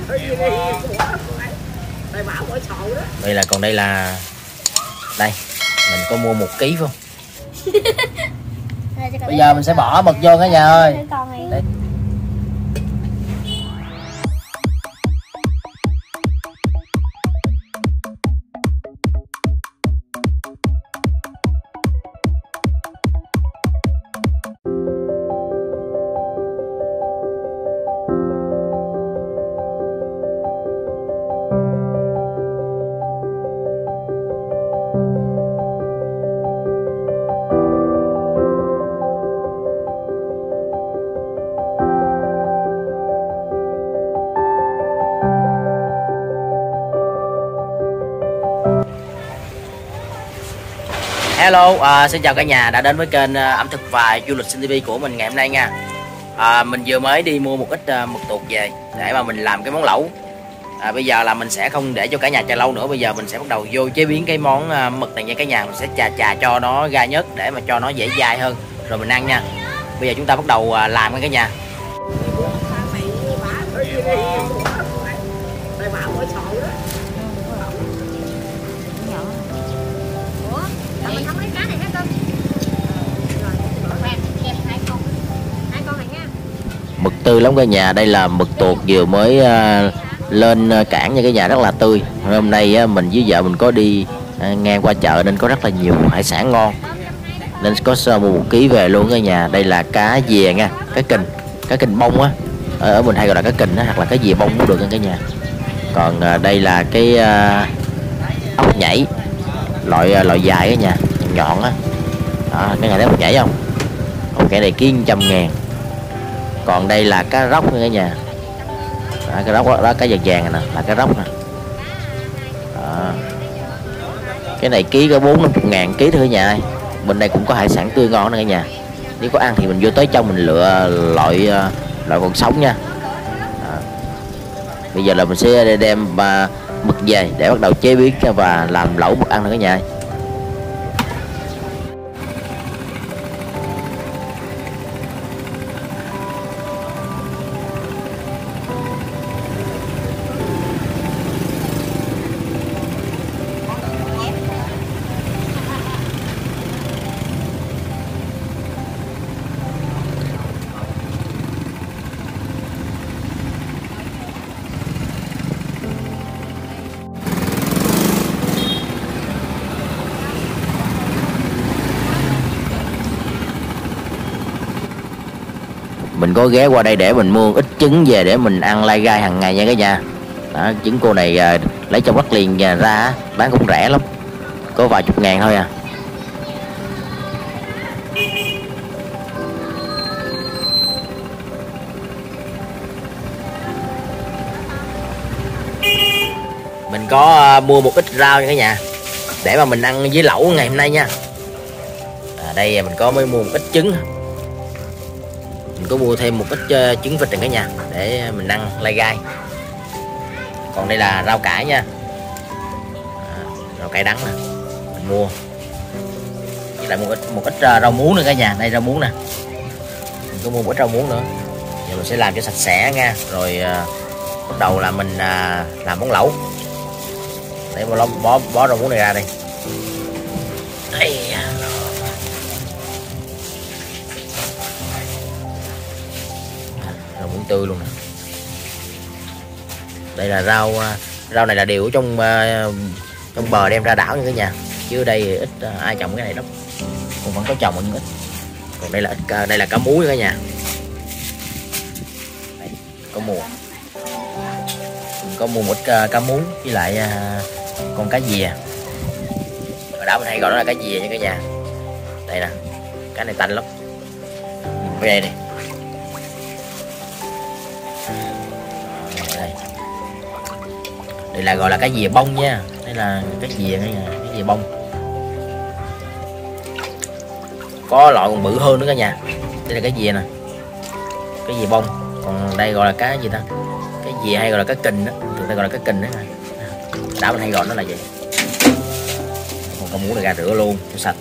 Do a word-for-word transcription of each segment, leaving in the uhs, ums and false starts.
Đây là còn đây là đây mình có mua một ký không? Bây giờ mình sẽ bỏ mực vô cả nhà ơi. Đây. Hello, à, xin chào cả nhà đã đến với kênh ẩm thực và du lịch Sinh ti vi của mình ngày hôm nay nha. à, Mình vừa mới đi mua một ít uh, mực tuột về để mà mình làm cái món lẩu. à, Bây giờ là mình sẽ không để cho cả nhà chờ lâu nữa. Bây giờ mình sẽ bắt đầu vô chế biến cái món uh, mực này nha cả nhà. Mình sẽ chà chà cho nó gai nhất để mà cho nó dễ dai hơn rồi mình ăn nha. Bây giờ chúng ta bắt đầu uh, làm nha cả nhà. Mực tươi lắm cả nhà, đây là mực tuột vừa mới uh, lên cảng nha cả nhà, rất là tươi. Hôm nay uh, mình với vợ mình có đi uh, ngang qua chợ nên có rất là nhiều hải sản ngon nên có sơ mua một ký về luôn cả nhà. Đây là cá dìa nha, cá kình, cá kình bông á, ở, ở mình hay gọi là cá kình á, hoặc là cá dìa bông cũng được nha cả nhà. Còn uh, đây là cái uh, ốc nhảy loại uh, loại dài cả nhà, nhọn á. Đó, cái nhà thấy ốc nhảy không? Ốc nhảy này ký một trăm ngàn. Còn đây là cá róc nữa cả nhà. Đó, cá róc đó, đó, cá vàng vàng này nè, là cá róc nè. Đó. Cái này ký có bốn năm chục ngàn ký thôi cả nhà ơi. Bên đây cũng có hải sản tươi ngon nữa cả nhà. Nếu có ăn thì mình vô tới trong mình lựa loại loại còn sống nha. Đó. Bây giờ là mình sẽ đem uh, mực về để bắt đầu chế biến và làm lẩu mực ăn nữa cả nhà ơi. Mình có ghé qua đây để mình mua ít trứng về để mình ăn lai gai hàng ngày nha cả nhà. Đó, trứng cô này à, lấy trong đất liền nhà ra bán cũng rẻ lắm, có vài chục ngàn thôi à. Mình có uh, mua một ít rau nha cả nhà để mà mình ăn với lẩu ngày hôm nay nha. À, đây mình có mới mua một ít trứng. Mình có mua thêm một ít uh, trứng vịt này cả nhà để mình ăn lai gai. Còn đây là rau cải nha, à, rau cải đắng nè mình mua. Với lại một ít một ít uh, rau muống nữa cả nhà. Đây rau muống nè, mình có mua một ít rau muống nữa. Giờ mình sẽ làm cho sạch sẽ nha, rồi uh, bắt đầu là mình uh, làm món lẩu. Để bó bó, bó rau muống này ra đi. Đây. Rau muống tươi luôn nè. Đây là rau rau này là đều ở trong trong bờ đem ra đảo nha cả nhà, chứ ở đây ít ai trồng cái này lắm, còn vẫn có trồng nhưng ít. Còn đây là ít đây là cá muối cả nhà. Đây, có mua mình có mua một ít cá muối với lại con cá dìa. Ở đảo mình hay gọi nó là cá dìa nha cả nhà. Đây nè, cá này tanh lắm. Về đây này. Đây. Đây là gọi là cái dìa bông nha. Đây là cái dìa này, cái dìa bông. Có loại còn bự hơn nữa cả nhà. Đây là cái dìa nè, cái dìa bông. Còn đây gọi là cá gì ta? Cái dìa hay gọi là cá kình đó. Thường ta gọi là cá kình đó nè. Đã mình hay gọi nó là vậy. Còn cá muối này ra rửa luôn cho sạch.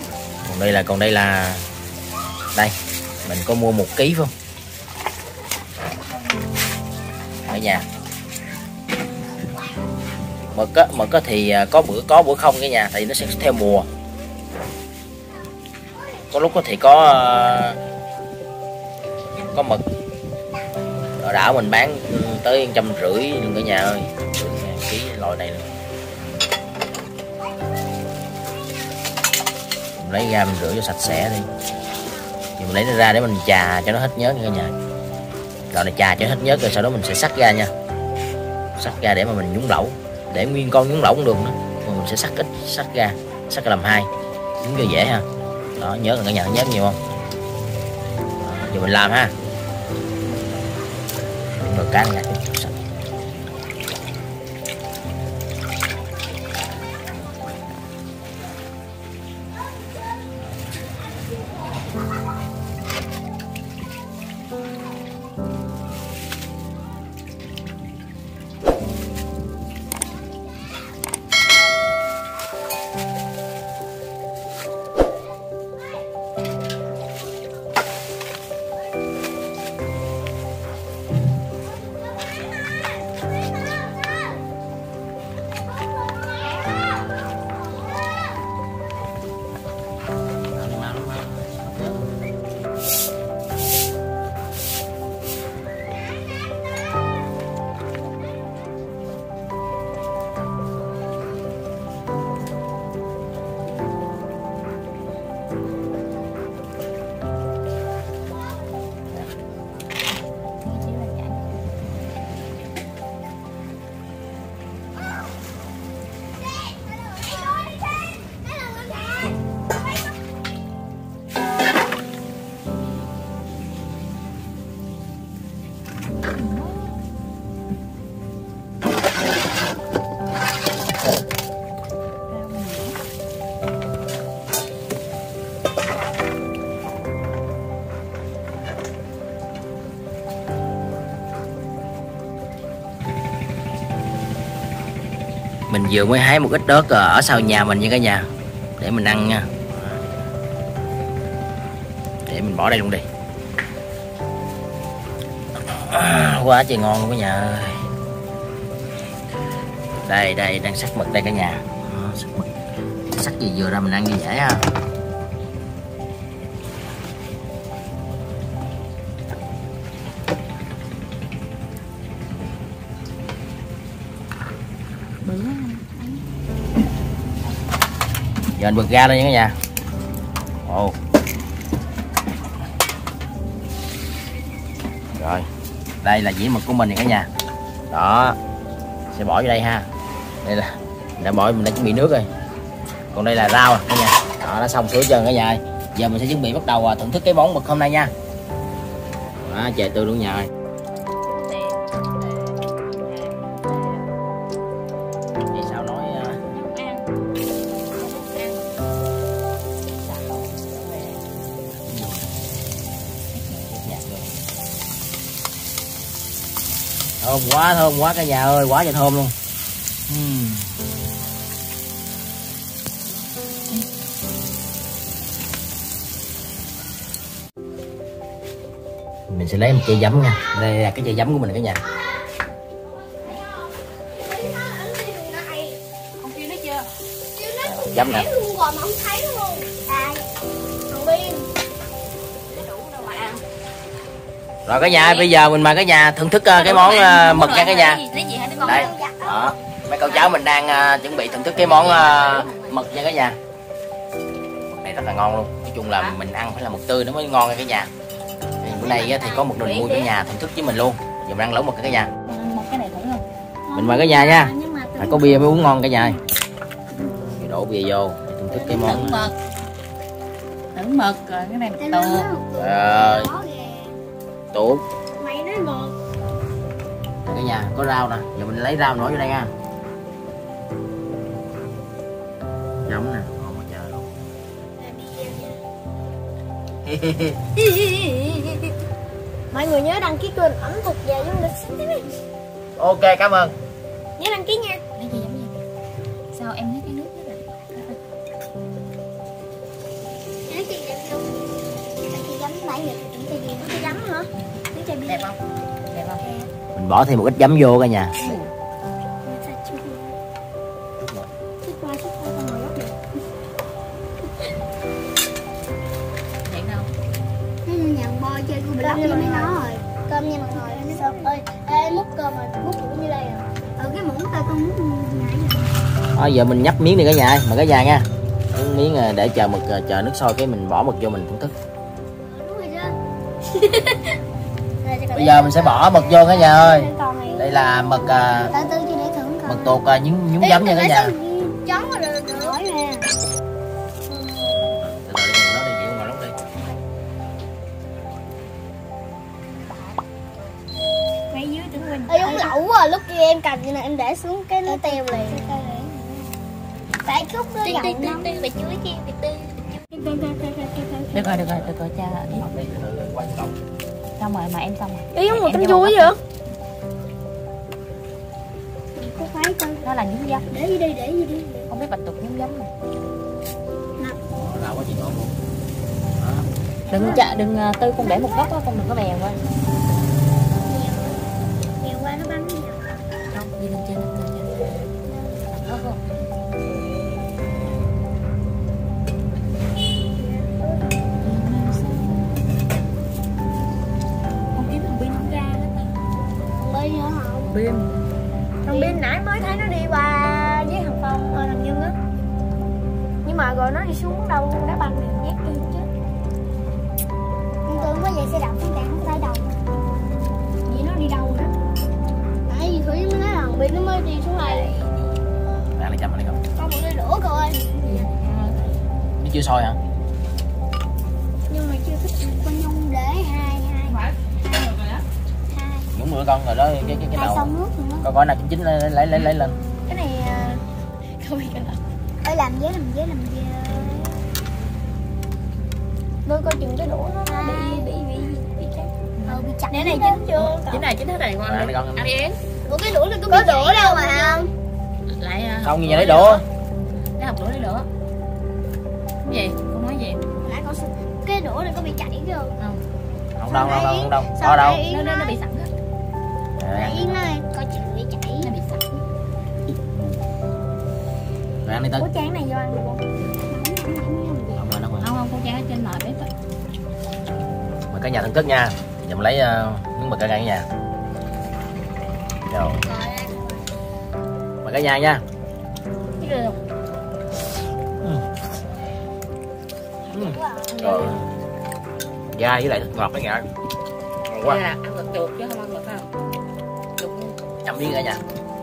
Còn đây là còn đây là đây mình có mua một ký phải không? nhà. Mực á, mực á thì có bữa có bữa không cả nhà, thì nó sẽ theo mùa. Có lúc thì có có mực ở đảo mình bán tới trăm rưỡi luôn cả nhà ơi, ký loại này luôn. Mình lấy ra mình rửa cho sạch sẽ đi, thì mình lấy nó ra để mình chà cho nó hết nhớt nha cả nhà. Loại này chà cho hết nhớt rồi sau đó mình sẽ xắt ra nha, xắt ra để mà mình nhúng lẩu, để nguyên con nhúng lẩu cũng được nữa, mà mình sẽ xắt ít, xắt ra, xắt ra làm hai, nhúng cho dễ ha. Đó, nhớt là cả nhà, nhớt nhiều không? Đó, giờ mình làm ha. Rồi cá nha. Mình vừa mới hái một ít ớt ở sau nhà mình nha cả nhà, để mình ăn nha. Để mình bỏ đây luôn đi. À, quá trời ngon luôn cả nhà ơi. Đây đây đang sắc mực đây cả nhà. Sắc mực, sắc gì vừa ra mình ăn như dễ ha. Giờ mình bật ra đây nha cả nhà. Ồ. Rồi, đây là dĩa mực của mình nè cả nhà. Đó, sẽ bỏ vô đây ha. Đây là đã bỏ, mình đã chuẩn bị nước rồi. Còn đây là rau cả nhà. Đó, đã xong sửa chân cả nhà ơi. Giờ mình sẽ chuẩn bị bắt đầu thưởng thức cái món mực hôm nay nha. Đó, trời tươi luôn nhà ơi. Thơm quá, thơm quá cả nhà ơi, quá trời thơm luôn. uhm. Mình sẽ lấy một chai giấm nha. Đây là cái chai giấm của mình cả nhà. Giấm nè. Rồi cả nhà, bây giờ mình mời cả nhà thưởng thức uh, cái món uh, mực nha cả nhà. Đây, đó, mấy cậu cháu mình đang uh, chuẩn bị thưởng thức cái món uh, mực nha cả nhà. Mực này rất là ngon luôn. Nói chung là mình ăn phải là mực tươi nó mới ngon nha cả nhà. Thì bữa nay thì có một đồ mua cho nhà thưởng thức với mình luôn. Giờ mình ăn lẩu mực cả nhà. Mình mời cả nhà nha. Phải có bia mới uống ngon cả nhà. Đổ bia vô để thưởng thức cái món mực. Thưởng mực rồi cái này tuột. Rồi. Tuột. Mày nói một. Cả nhà có rau nè, giờ mình lấy rau nữa vô đây nha. Giống nè, ngon quá trời luôn. Mọi người nhớ đăng ký kênh ẩm thực và du lịch xinh tí. Ok, cảm ơn. Nhớ đăng ký nha. Lấy gì giống gì? Sao em thấy cái nước đó rồi? Lấy chị đẹp không? Chị giấm nãy giờ chị chuẩn bị gì? Chị giấm hả? Chị Đẹp không? Đẹp không? Mình Mình bỏ thêm một ít giấm vô cả nhà. Nhận bo chơi của mình với mấy nó rồi. Cơm nha mọi người. Ơi, ê múc cơm rồi, múc cũng như đây rồi. Ừ cái muỗng tay con múc nãy giờ. Thôi giờ mình nhấp miếng đi cả nhà ơi, mời cả nhà nha. Miếng miếng để chờ mực, chờ nước sôi cái mình bỏ mực vô mình thưởng thức. Bây giờ mình sẽ bỏ mực vô cả nhà ơi. Đây là mực mực tuột nhúng nhúng giấm nha cả nhà. Chấm rồi được rồi nè. Ê uống lẩu à, lúc kia em cầm như này em để xuống cái nó teo liền. Tại khúc nó dầu lắm. Bị chuối kia, bị tư. Được rồi, được rồi, được rồi cha. Xong rồi mà em xong rồi. Ý giống một canh chuối vậy? Có phải coi. Nó là nhúng giấm. Để gì đi, để gì đi. Không biết bạch tuộc nhúng giấm này. Đừng chạ, đừng Tư con để một góc đó, con đừng có bèo qua. Bèo qua nó bắn. Không, đi lên trên, lên trên. Đó không? Không kiếm thằng Bin ra hết. Bin nữa không? Bin. Thằng Bin nãy mới thấy nó đi qua với thằng Phong, thằng Nhân á. Nhưng mà rồi nó đi xuống đâu đá banh này nhét kia chứ. Tôi mới về xe đạp xuống cạn không tay đầu. Vậy nó đi đâu nữa? Tại vì Thủy mới nói thằng Bin nó mới đi xuống này. Bạn đi chậm đi không? Con một ly lửa coi. Nó chưa sôi hả? Nhưng mà chưa thích con Nhung để hai hai. Hai. Hai. Nhúng bữa con rồi đó cái cái cái Hai đầu. xong nước nữa. Coi coi nào chín chín lấy lấy lấy lấy lên. Cái này không biết cái nào. Ê làm giấy làm giấy làm giấy. Tôi coi chừng cái đũa nó bị bị bị bị chặt. Ờ bị chặt. Cái này chín chưa? Chín này chín hết rồi con. Ăn đi con. Ăn đi em. Ủa cái đũa này có bị đũa đâu mà không? Lại Không gì nhà lấy đũa. Lấy học đũa lấy đũa. Cái gì? Con nói gì? Lại con cái đũa này có bị chảy không? Không. Không đâu, không đâu, không đâu. Có đâu. Nó nó nó bị sẵn hết. Yến nói coi chừng bị chảy. Nó bị sẵn. Rồi ăn đi Tư. Ủa chén này vô ăn được không? Không rồi, nó còn. Không không, con chén ở trên nồi bếp á. Mời cả nhà thưởng thức nha. Giờ mình lấy uh, miếng mực cả nhà. Rồi. Mời cả nhà nha. Cái được. Rồi. Dai với lại thịt ngọt cả nhà. Ngon quá. Ăn thịt chuột chứ không ăn mực đâu. Chuột. Chấm miếng cả nhà.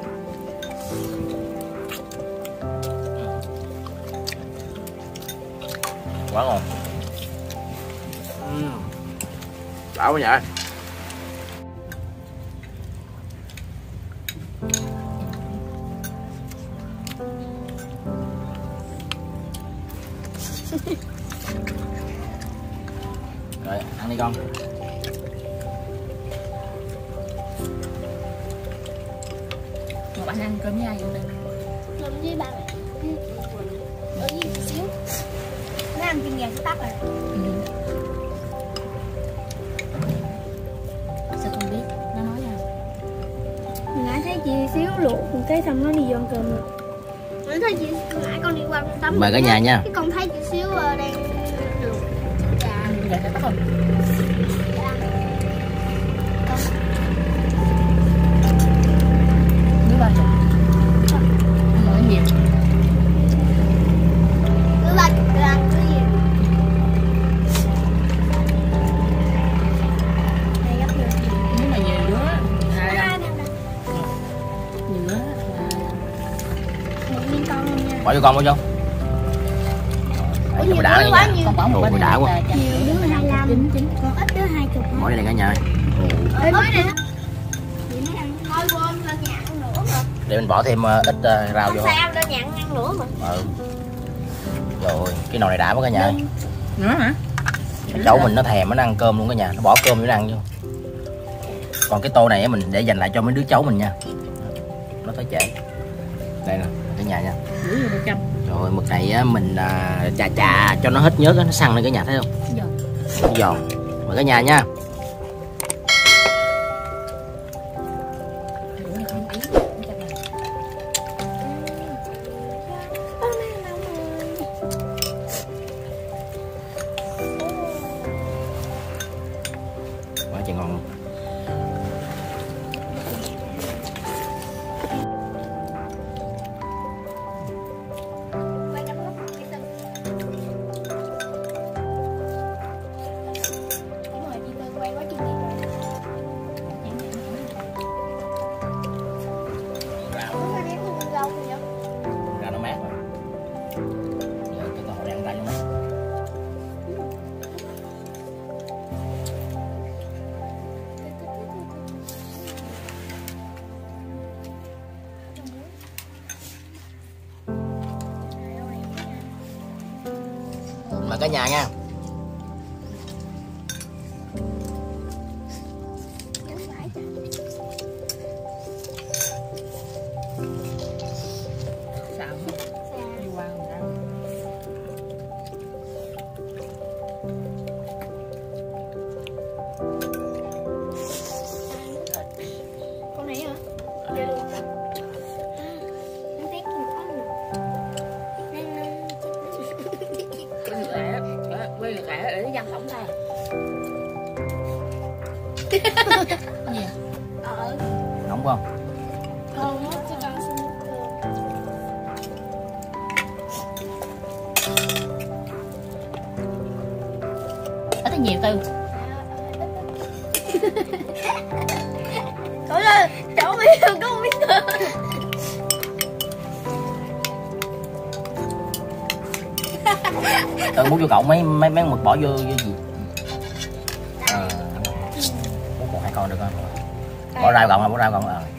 Quá ngon. Uhm. Đã quá nhỉ. Rồi ăn đi con. Mà bạn ăn cơm với ai vậy? Làm với bạn. Ở với xíu. Nó ăn chân gà sẽ tắt rồi. Ừ. Sao con biết? Nó nói à? Mình nãy thấy chị xíu luộc một cái xong nó đi vô ăn cơm rồi. Mình thấy chị nãy con đi qua con tắm. Mời cả nhà nha. Cái con thấy chị xíu đang luộc. Ăn gà sẽ tắt không? Nước ba chục. Ăn rồi cái gì? Nước ba chục để ăn cái gì? Đây gấp vô. Nếu mà nhiều đứa Hai à, đâu đâu. nhiều đứa là Một miếng con luôn nha. Bỏ vô con bỏ vô. Ủa, Đấy, nhiều đã đứa quá nha. nhiều. con bỏ một Ồ, bên đã này quá. là chặt. Nhiều đứa hai mươi lăm. Chín chín. Còn ít đứa hai chục. Bỏ vô đây cả nhà ơi. Ê, mới nè. Vậy mới ăn. Thôi quên lên nhà ăn nữa mà. Để mình bỏ thêm uh, ít uh, rau vô. Sao lên nhà ăn ăn nữa mà. Ừ. Rồi cái nồi này đã quá cả nhà ơi. Nữa hả? Cháu mình nó thèm nó ăn cơm luôn cả nhà, nó bỏ cơm vô nó ăn vô. Còn cái tô này mình để dành lại cho mấy đứa cháu mình nha. Nó tới trễ. Đây nè, cả nhà nha. Rồi mực này á, mình à, chà chà cho nó hết nhớt á, nó săn lên cả nhà thấy không? Giòn. Mời cả nhà nha. trời ngon. Ra nó mát rồi. Giờ cho con đang tay cho mát. Mời cả nhà nha. Sao đi qua rồi đó. Con này hả? Chơi luôn. Nó tét con có luôn. Quay ngược lại á, quay ngược lại để nó văng tổng ta. Cái gì? Ờ. Nóng không? Không, nó cho con xin nước cơm. Ít hay nhiều Tư? Cậu ơi, chỗ biết không có biết nữa. Tôi muốn cho cậu mấy mấy mấy mực bỏ vô vô gì? Ờ. Muốn một hai con được không? Bỏ rau cộng, bỏ rau cộng. Ờ.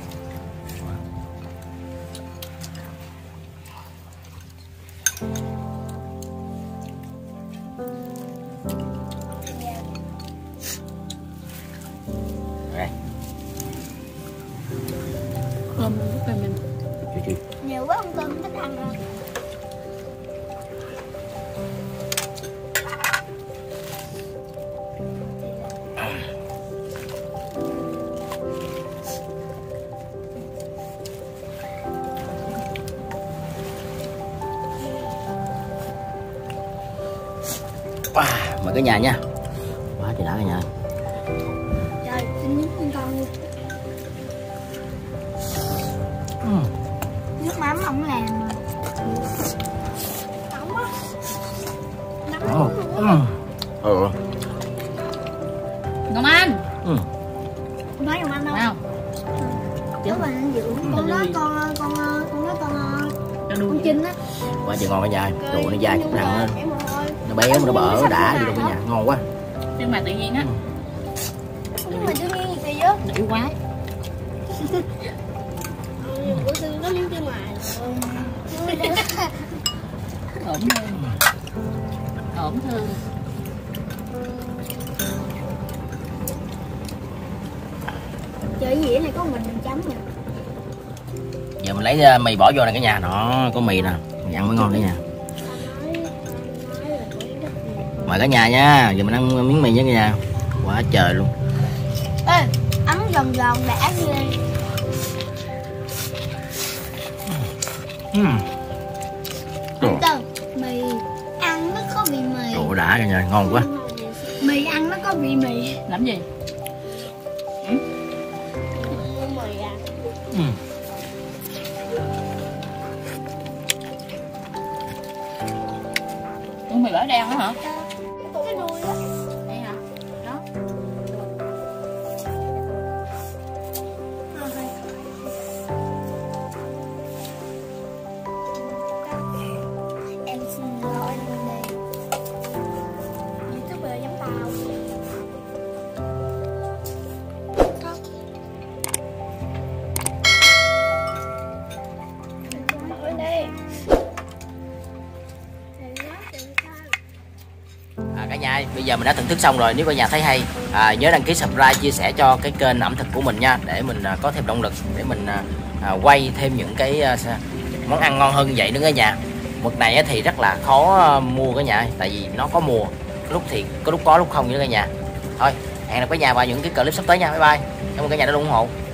Đây. Cơm cơm mình. Chú chú. Nhiều quá không cơm thích ăn rồi. Wow, mời cả nhà nha. Quá trời đã cả nhà. Trời, xin nhúng con con luôn. Uhm. Nước mắm ổng làm mà. Ổng á. Nắm Ừ. ổng luôn á. Ừ. Ngọc Anh. Ừ. Không thấy Ngọc Anh đâu. Nào. Chứ mà anh dưỡng con đó con con con đó con con Trinh á. Quá trời ngon cả nhà. Đồ nó dai chút thằng nó, Em ơi. nó béo mà nó bở nó đã đi đâu cả nhà. Ngon quá. Nhưng mà tự nhiên á. Nhưng mà đương nhiên gì kỳ á. Nữ quá. Ủa sao nó giống chứ mà. Ổn thương. Ổn thương. Trời gì vậy này có mình chấm nè. Giờ mình lấy mì bỏ vô này cả nhà. Nó có mì nè. Mì ăn mới ngon cả nhà. Mời cả nhà nha. Giờ mình ăn miếng mì nha cả nhà. Quá trời luôn. Ê, ấm giòn giòn đã ghê. Uhm. Từ mì ăn nó có vị mì. Đồ đã cả nhà. Ngon quá. Mì ăn nó có vị mì. Làm gì? Ừ? Mì à. Uhm. Con mì bở đen đó hả? Cái đuôi á. Đây hả? Đó. Em xin lỗi anh đi. YouTuber giống tao. Ở đây. À, cả nhà bây giờ mình đã thưởng thức xong rồi. Nếu cả nhà thấy hay à, nhớ đăng ký subscribe, chia sẻ cho cái kênh ẩm thực của mình nha, để mình à, có thêm động lực để mình à, à, quay thêm những cái à, món ăn ngon hơn như vậy nữa cả nhà. Mực này thì rất là khó à, mua cả nhà, tại vì nó có mùa, có lúc thì có lúc có lúc không nữa cả nhà. Thôi hẹn gặp cả nhà vào những cái clip sắp tới nha. Bye bye. Cảm ơn cả nhà đã ủng hộ.